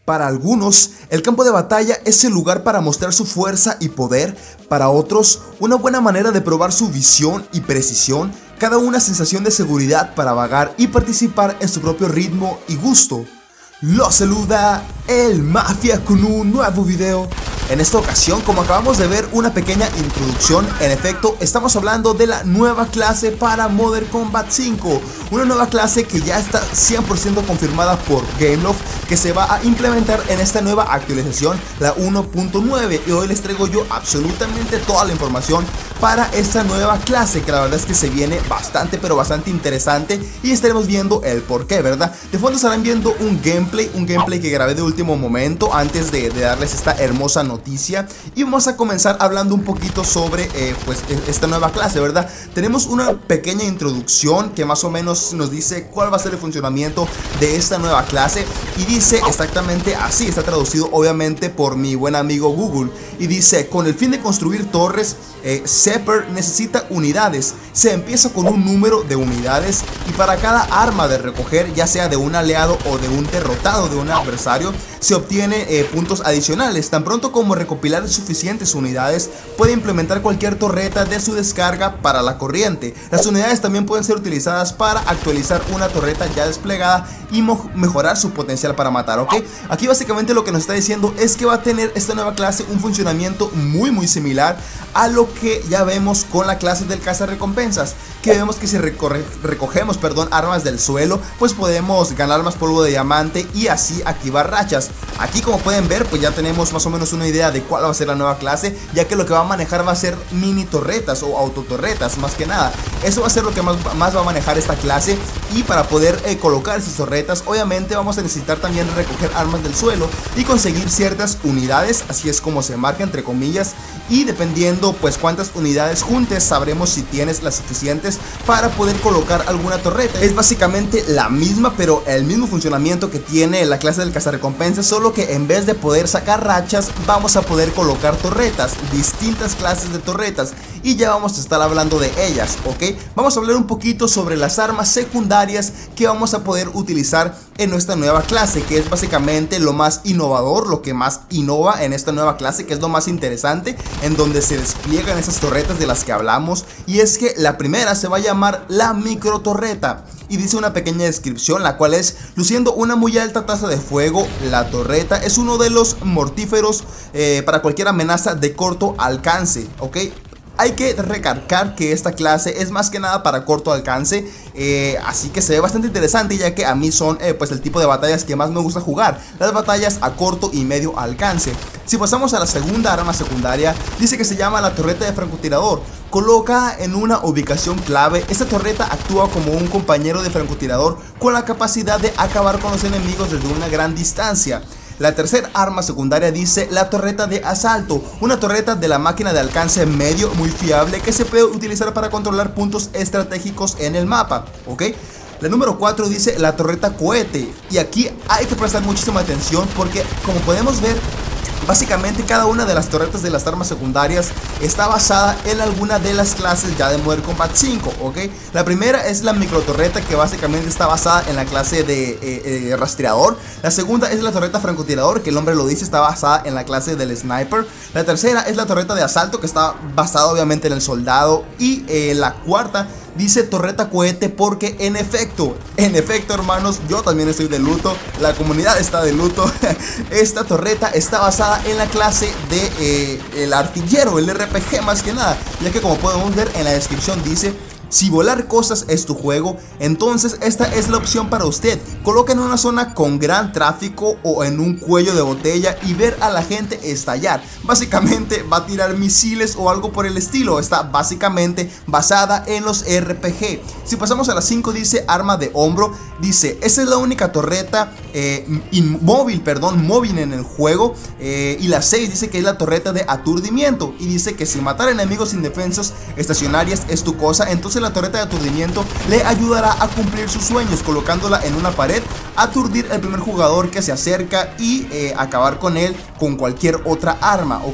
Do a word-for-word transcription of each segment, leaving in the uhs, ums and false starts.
Para algunos, el campo de batalla es el lugar para mostrar su fuerza y poder. Para otros, una buena manera de probar su visión y precisión. Cada una sensación de seguridad para vagar y participar en su propio ritmo y gusto. Los saluda el Mafia con un nuevo video. En esta ocasión, como acabamos de ver una pequeña introducción, en efecto estamos hablando de la nueva clase para Modern Combat cinco. Una nueva clase que ya está cien por ciento confirmada por Gameloft, que se va a implementar en esta nueva actualización, la uno punto nueve. Y hoy les traigo yo absolutamente toda la información para esta nueva clase, que la verdad es que se viene bastante pero bastante interesante. Y estaremos viendo el porqué, ¿verdad? De fondo estarán viendo un gameplay, un gameplay que grabé de último momento antes de, de darles esta hermosa noticia. Noticia, y vamos a comenzar hablando un poquito sobre eh, pues esta nueva clase, ¿verdad? Tenemos una pequeña introducción que más o menos nos dice cuál va a ser el funcionamiento de esta nueva clase, y dice exactamente así, está traducido obviamente por mi buen amigo Google, y dice: con el fin de construir torres, eh, Sepper necesita unidades. Se empieza con un número de unidades, y para cada arma de recoger, ya sea de un aliado o de un derrotado de un adversario, se obtiene eh, puntos adicionales. Tan pronto como recopilar suficientes unidades, puede implementar cualquier torreta de su descarga para la corriente. Las unidades también pueden ser utilizadas para actualizar una torreta ya desplegada y mejorar su potencial para matar, ¿ok? Aquí básicamente lo que nos está diciendo es que va a tener esta nueva clase un funcionamiento muy muy similar a lo que ya vemos con la clase del cazarrecompensas, que vemos que si recorre, recogemos perdón, armas del suelo, pues podemos ganar más polvo de diamante y así activar rachas. Aquí, como pueden ver, pues ya tenemos más o menos una idea de cuál va a ser la nueva clase, ya que lo que va a manejar va a ser mini torretas o autotorretas, más que nada. Eso va a ser lo que más, más va a manejar esta clase, y para poder eh, colocar esas torretas, obviamente vamos a necesitar también recoger armas del suelo y conseguir ciertas unidades, así es como se marca entre comillas, y dependiendo pues cuántas unidades juntes, sabremos si tienes las suficientes para poder colocar alguna torreta. Es básicamente la misma, pero el mismo funcionamiento que tiene la clase del cazarrecompensas, solo que en vez de poder sacar rachas, vamos a poder colocar torretas, distintas clases de torretas, y ya vamos a estar hablando de ellas, ¿ok? Vamos a hablar un poquito sobre las armas secundarias que vamos a poder utilizar en nuestra nueva clase, que es básicamente lo más innovador, lo que más innova en esta nueva clase, que es lo más interesante, en donde se despliegan esas torretas de las que hablamos. Y es que la primera se va a llamar la micro torreta, y dice una pequeña descripción, la cual es: luciendo una muy alta tasa de fuego, la torreta es uno de los mortíferos eh, para cualquier amenaza de corto alcance, ¿ok? Hay que recalcar que esta clase es más que nada para corto alcance, eh, así que se ve bastante interesante, ya que a mí son eh, pues el tipo de batallas que más me gusta jugar, las batallas a corto y medio alcance. Si pasamos a la segunda arma secundaria, dice que se llama la torreta de francotirador. Colocada en una ubicación clave, esta torreta actúa como un compañero de francotirador con la capacidad de acabar con los enemigos desde una gran distancia. La tercera arma secundaria dice la torreta de asalto, una torreta de la máquina de alcance medio muy fiable que se puede utilizar para controlar puntos estratégicos en el mapa, ¿ok? La número cuatro dice la torreta cohete, y aquí hay que prestar muchísima atención porque, como podemos ver, básicamente cada una de las torretas de las armas secundarias está basada en alguna de las clases ya de Modern Combat cinco, ¿ok? La primera es la micro torreta, que básicamente está basada en la clase de eh, eh, rastreador. La segunda es la torreta francotirador, que el nombre lo dice, está basada en la clase del sniper. La tercera es la torreta de asalto, que está basada obviamente en el soldado. Y eh, la cuarta dice torreta cohete porque en efecto, en efecto hermanos, yo también estoy de luto, la comunidad está de luto. Esta torreta está basada en la clase de eh, el artillero, el R P G más que nada, ya que como podemos ver en la descripción dice: si volar cosas es tu juego, entonces esta es la opción para usted. Coloca en una zona con gran tráfico o en un cuello de botella y ver a la gente estallar. Básicamente va a tirar misiles o algo por el estilo. Está básicamente basada en los R P G. Si pasamos a las cinco, dice arma de hombro. Dice: esa es la única torreta eh, inmóvil, perdón, móvil en el juego. eh, Y la seis dice que es la torreta de aturdimiento, y dice que si matar enemigos indefensos estacionarias es tu cosa, entonces la torreta de aturdimiento le ayudará a cumplir sus sueños, colocándola en una pared, aturdir al primer jugador que se acerca y eh, acabar con él con cualquier otra arma, ¿ok?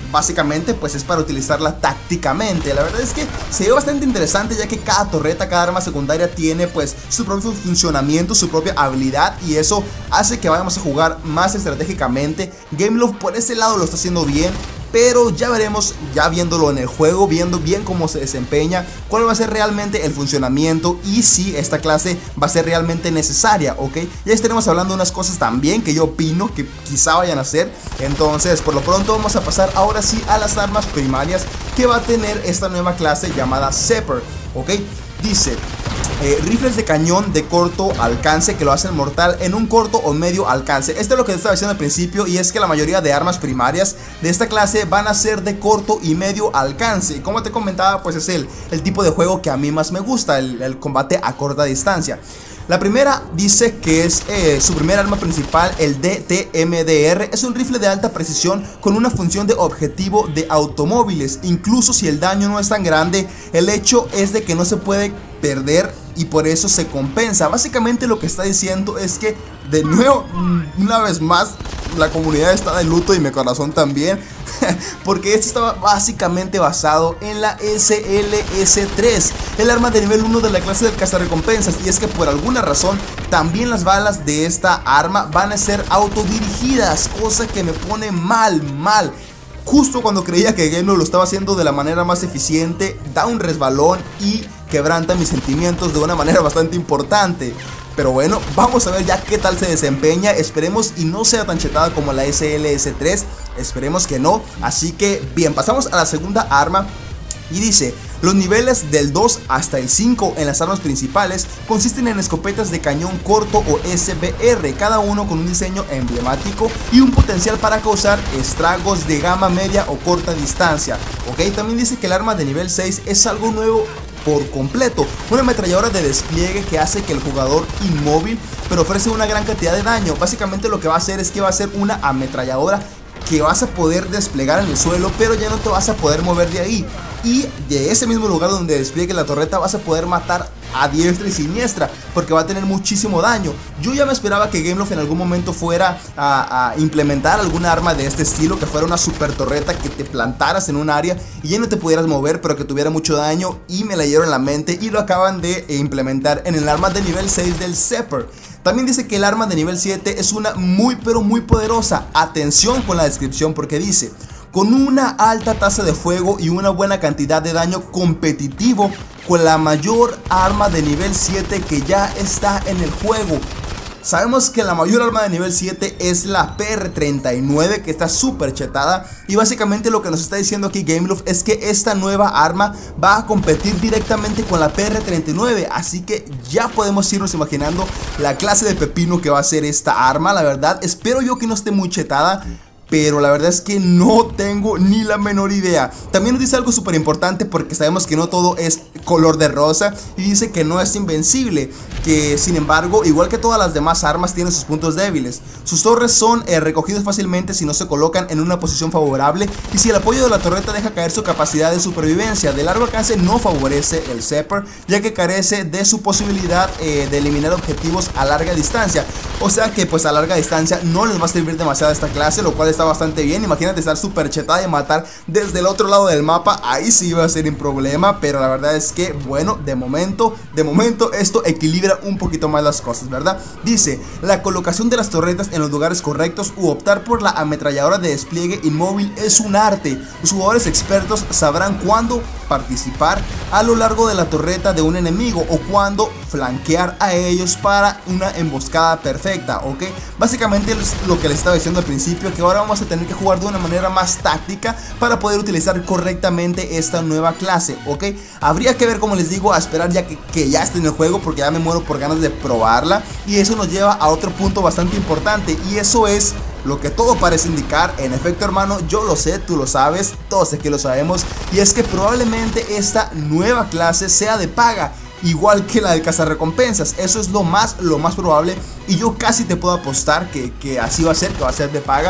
básicamente pues es para utilizarla tácticamente. La verdad es que se ve bastante interesante, ya que cada torreta, cada arma secundaria tiene pues su propio funcionamiento, su propia habilidad, y eso hace que vayamos a jugar más estratégicamente. Gameloft por ese lado lo está haciendo bien, pero ya veremos, ya viéndolo en el juego, viendo bien cómo se desempeña, cuál va a ser realmente el funcionamiento y si esta clase va a ser realmente necesaria, ¿ok? Ya estaremos hablando de unas cosas también que yo opino que quizá vayan a ser. Entonces, por lo pronto vamos a pasar ahora sí a las armas primarias que va a tener esta nueva clase llamada Seper, ¿ok? Dice... Eh, rifles de cañón de corto alcance que lo hacen mortal en un corto o medio alcance. Esto es lo que te estaba diciendo al principio, y es que la mayoría de armas primarias de esta clase van a ser de corto y medio alcance. Y como te comentaba, pues es el, el tipo de juego que a mí más me gusta, el, el combate a corta distancia. La primera dice que es eh, su primer arma principal, el D T M D R. Es un rifle de alta precisión con una función de objetivo de automóviles. Incluso si el daño no es tan grande, el hecho es de que no se puede perder y por eso se compensa. Básicamente lo que está diciendo es que, de nuevo, una vez más, la comunidad está de luto y mi corazón también, porque esto estaba básicamente basado en la S L S tres, el arma de nivel uno de la clase del cazarrecompensas. Y es que por alguna razón también las balas de esta arma van a ser autodirigidas, cosa que me pone mal, mal. Justo cuando creía que Gameloft lo estaba haciendo de la manera más eficiente, da un resbalón y quebranta mis sentimientos de una manera bastante importante. Pero bueno, vamos a ver ya qué tal se desempeña. Esperemos y no sea tan chetada como la S L S tres. Esperemos que no. Así que bien, pasamos a la segunda arma. Y dice: los niveles del dos hasta el cinco en las armas principales consisten en escopetas de cañón corto o S B R, cada uno con un diseño emblemático y un potencial para causar estragos de gama media o corta distancia. Ok, también dice que el arma de nivel seis es algo nuevo por completo, una ametralladora de despliegue que hace que el jugador inmóvil, pero ofrece una gran cantidad de daño. Básicamente lo que va a hacer es que va a ser una ametralladora que vas a poder desplegar en el suelo, pero ya no te vas a poder mover de ahí. Y de ese mismo lugar donde despliegue la torreta vas a poder matar a diestra y siniestra, porque va a tener muchísimo daño. Yo ya me esperaba que Gameloft en algún momento fuera a, a implementar alguna arma de este estilo, que fuera una super torreta que te plantaras en un área y ya no te pudieras mover, pero que tuviera mucho daño, y me leyeron la mente y lo acaban de implementar en el arma de nivel seis del Seper. También dice que el arma de nivel siete es una muy pero muy poderosa. Atención con la descripción, porque dice: con una alta tasa de fuego y una buena cantidad de daño competitivo, con la mayor arma de nivel siete que ya está en el juego. Sabemos que la mayor arma de nivel siete es la P R treinta y nueve, que está súper chetada, y básicamente lo que nos está diciendo aquí Gameloft es que esta nueva arma va a competir directamente con la P R treinta y nueve, así que ya podemos irnos imaginando la clase de pepino que va a ser esta arma. La verdad, espero yo que no esté muy chetada, pero la verdad es que no tengo ni la menor idea. También nos dice algo súper importante, porque sabemos que no todo es color de rosa, y dice que no es invencible, que sin embargo, igual que todas las demás armas, tiene sus puntos débiles. Sus torres son eh, recogidos fácilmente si no se colocan en una posición favorable, y si el apoyo de la torreta deja caer su capacidad de supervivencia. De largo alcance no favorece el Seper, ya que carece de su posibilidad eh, de eliminar objetivos a larga distancia. O sea que pues a larga distancia no les va a servir demasiado esta clase, lo cual está bastante bien. Imagínate estar súper chetada y matar desde el otro lado del mapa, ahí sí va a ser un problema. Pero la verdad es que, bueno, de momento, de momento esto equilibra un poquito más las cosas, ¿verdad? Dice: la colocación de las torretas en los lugares correctos u optar por la ametralladora de despliegue inmóvil es un arte. Los jugadores expertos sabrán cuándo participar a lo largo de la torreta de un enemigo o cuándo flanquear a ellos para una emboscada perfecta, ¿ok? Básicamente es lo que les estaba diciendo al principio, que ahora vamos a tener que jugar de una manera más táctica para poder utilizar correctamente esta nueva clase, ¿ok? Habría que ver, como les digo, a esperar ya que, que ya esté en el juego, porque ya me muero por ganas de probarla. Y eso nos lleva a otro punto bastante importante, y eso es lo que todo parece indicar. En efecto, hermano, yo lo sé, tú lo sabes, todos aquí lo sabemos, y es que probablemente esta nueva clase sea de paga, igual que la de cazarrecompensas. Eso es lo más, lo más probable, y yo casi te puedo apostar que, que así va a ser, que va a ser de paga.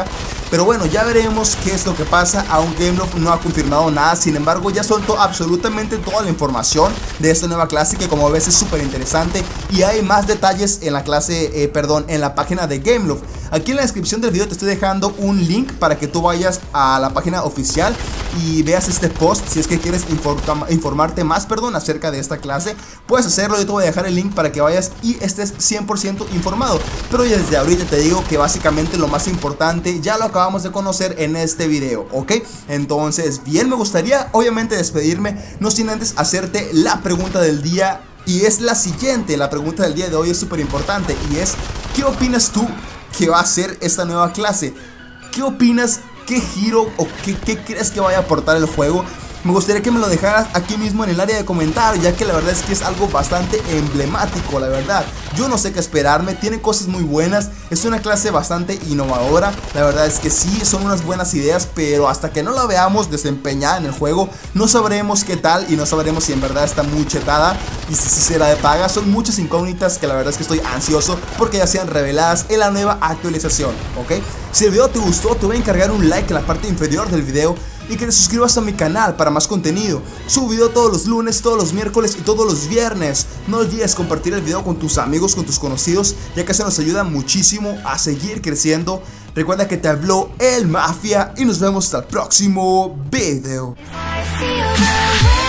Pero bueno, ya veremos qué es lo que pasa. Aún Gameloft no ha confirmado nada, sin embargo ya soltó absolutamente toda la información de esta nueva clase, que como ves es súper interesante, y hay más detalles en la clase, eh, perdón, en la página de Gameloft. Aquí en la descripción del video te estoy dejando un link para que tú vayas a la página oficial y veas este post. Si es que quieres informarte más, perdón, acerca de esta clase, puedes hacerlo. Yo te voy a dejar el link para que vayas y estés cien por ciento informado. Pero ya desde ahorita te digo que básicamente lo más importante ya lo acabamos de conocer en este video, ¿ok? Entonces, bien, me gustaría obviamente despedirme, no sin antes hacerte la pregunta del día. Y es la siguiente, la pregunta del día de hoy es súper importante, y es: ¿qué opinas tú que va a ser esta nueva clase? ¿Qué opinas? ¿Qué giro o qué, qué crees que vaya a aportar el juego? Me gustaría que me lo dejaras aquí mismo en el área de comentarios, ya que la verdad es que es algo bastante emblemático, la verdad. Yo no sé qué esperarme, tiene cosas muy buenas, es una clase bastante innovadora. La verdad es que sí, son unas buenas ideas, pero hasta que no la veamos desempeñada en el juego, no sabremos qué tal y no sabremos si en verdad está muy chetada y si, si será de paga. Son muchas incógnitas que la verdad es que estoy ansioso porque ya sean reveladas en la nueva actualización, ¿ok? Si el video te gustó, te voy a encargar un like en la parte inferior del video y que te suscribas a mi canal para más contenido. Subo video todos los lunes, todos los miércoles y todos los viernes. No olvides compartir el video con tus amigos, con tus conocidos, ya que eso nos ayuda muchísimo a seguir creciendo. Recuerda que te habló el Mafia y nos vemos hasta el próximo video.